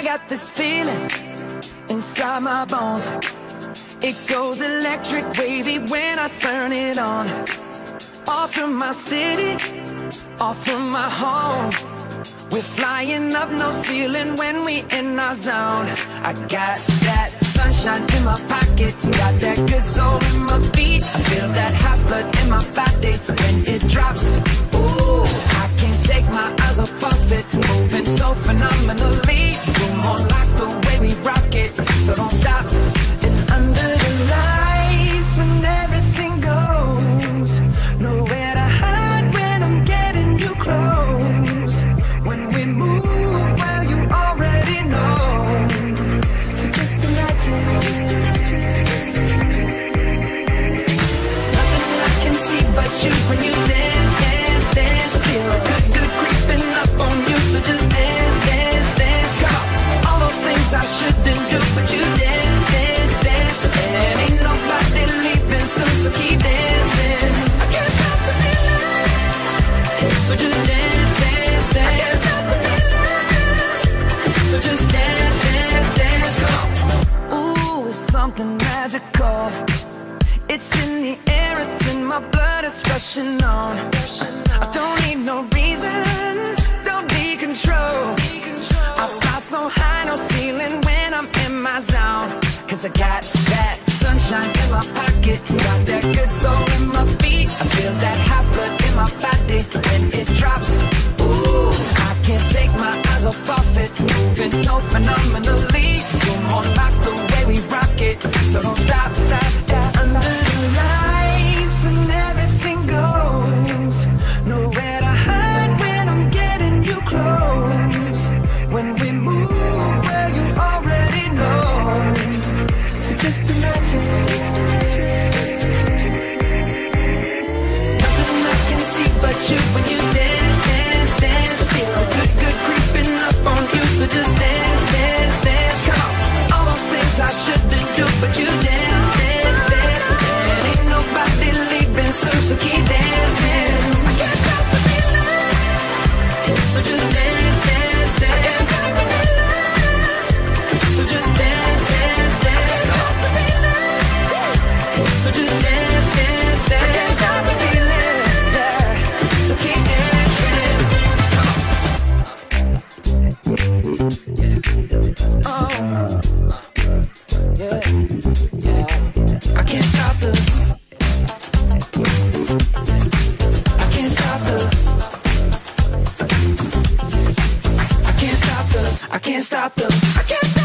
got this feeling inside my bones. It goes electric wavy when I turn it on. Off from my city, off from my home. We're flying up, no ceiling when we in our zone. I got that sunshine in my pocket, got that good soul in my feet. I feel that hot blood in my body when it drops. Ooh, I can't take my eyes off of it, moving so phenomenally. You're more like the way we rock it, so don't stop. And under the lights, when everything goes, nowhere to hide when I'm getting you close. When we move, well, you already know. So just imagine. Nothing I can see but you when you dance, dance, dance. Feel good, good creeping up on you. So just dance, dance, dance. Come on. All those things I shouldn't do, but you dance, dance, dance. And ain't nobody leaving soon, so keep dancing. I can't stop the feeling. So just dance, dance, dance. So just dance, dance, dance, come on. Ooh, it's something magical. It's in the air, it's in my blood, it's rushing on. I don't need no reason, don't need control. I fly so high, no ceiling when I'm in my zone. Cause I got that sunshine in my pocket, got that good soul in my feet. I feel that hot blood in my body when it drops. Ooh, I can't take my eyes off of it, moving so phenomenally. You're more like the way we rock it, so don't stop, stop, stop. Under the lights, when everything goes, nowhere to hide when I'm getting you close. When we move, well, you already know. So just imagine. Nothing I can see but you when you dance, dance, dance. Feel good, good creeping up on you. So just dance, dance, dance. Come on. All those things I shouldn't do, but you dance, dance, dance. And ain't nobody leaving soon, so keep dancing. I can't stop the feeling. So just dance, dance, dance. So just dance, dance, dance. So just dance, dance, dance. I can't stop the feeling, yeah. So keep dancing. Oh, yeah, yeah. I can't stop the. I can't stop the. I can't stop the. I can't stop the. I can't.